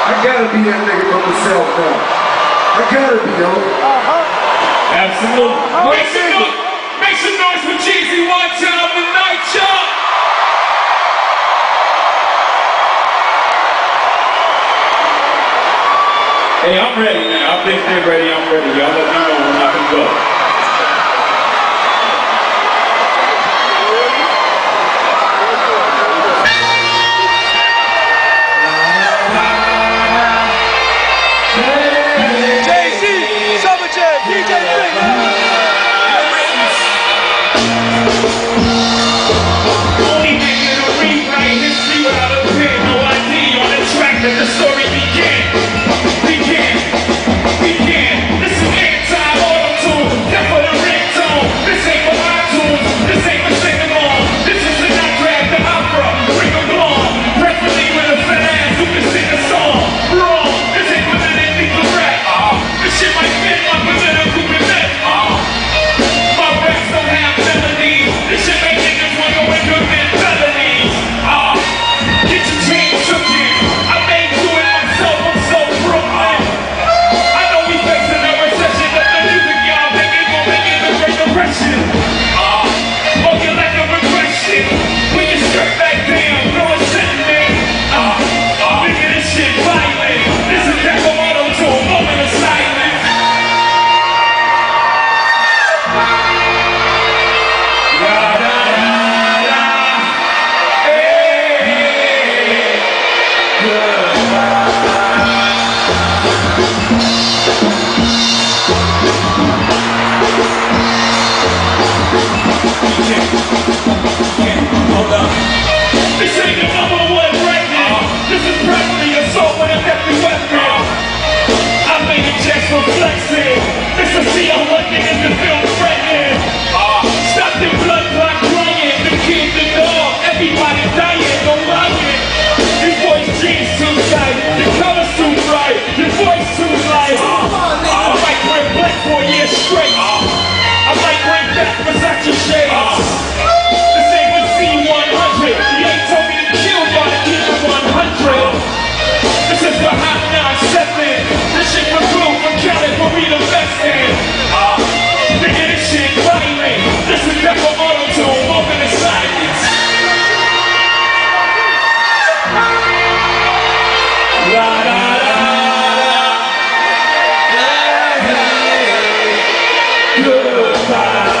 I gotta be that nigga for myself now. I gotta be, yo. Absolutely. Make some noise for Jeezy one time tonight, y'all. Hey, I'm ready now. I think they're ready. I'm ready. Y'all let me know when I can go. The story began. This is anti-auto-tune. That for the ringtone. This ain't for iTunes. This ain't for singing along. This is the not grab the opera. Bring along. Preferably with a fat ass who can sing a song. Wrong. This ain't for that illegal rap. This shit might fit my political connect. My raps don't have melodies. This shit make niggas wanna go and commit felonies. Get your chain shook in. This ain't the number one right now. This is practically assault with a deadly weapon. I made it just for flexing. This is see how one niggas can feel threatening. Stop the blood clot crying. The kid, the dog, everybody dying, no lying. Your voice jeans too tight. Your color's too bright. Your voice too light. I might wear black for a year straight. I might bring back Versace shades. This ain't with C100. You ain't told me to kill y'all to keep it 100. This is the hot 9-7. This shit for blue, for Cali, for me the best in. Nigga, this shit violent. This is never auto-tune, open the silence. La la la la. Goodbye.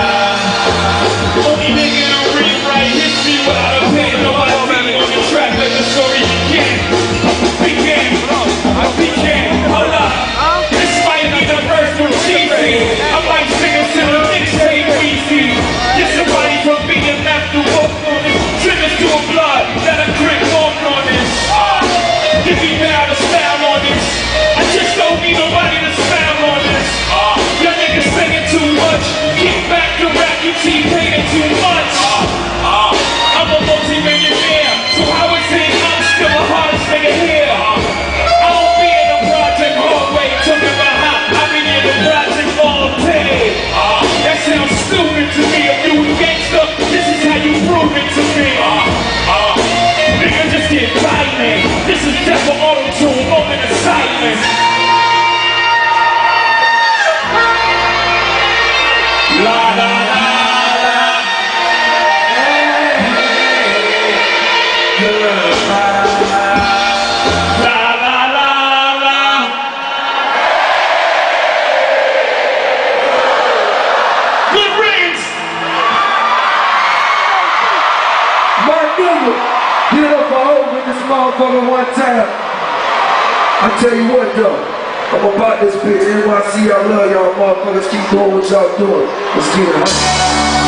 Only nigga to rewrite history without a pen. Nobody on the track, let the story begin. Hold up. This might be the verse from Jeezy. I might sing it to the mixtape Weezy. Get somebody from being left to walk on this. Send us to a blood that a grip walk on this. Give me now the style on this. I just don't need nobody to smile on this. Y'all niggas singing too much. Get back to rap, you T-Painting too much. I'm a multi-millionaire, so how is it I'm still the hardest nigga here? I don't be in the project hallway talking about how I be in the project all day. That sounds stupid to me. If you a gangster, this is how you prove it to me. Nigga, just get violent. This is death for auto-tune, moment of silence. La la la. Get it up for Hov in this motherfucker one time. I tell you what though, I'm about this bitch. NYC, I love y'all motherfuckers. Keep doing what y'all doing. Let's get it, huh?